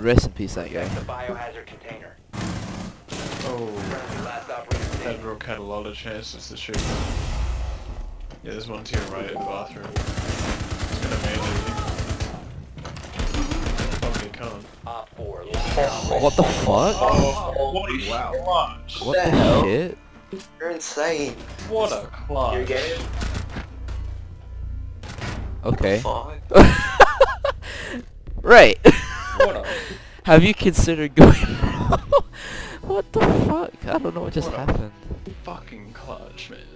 Rest in peace, that guy. The biohazard container. Oh, Friendly last operator standing. Bedrock had a lot of chances to shoot. Yeah, there's one to your right in the bathroom. He's gonna melee you. Okay, can't. Op 4. What the fuck? Oh, what a Wow. clutch! What the hell? shit? You're insane. What a You're clutch! getting Okay. Fuck. Right. What a Have you considered going? What the fuck? I don't know what just What a- happened. fucking clutch, man.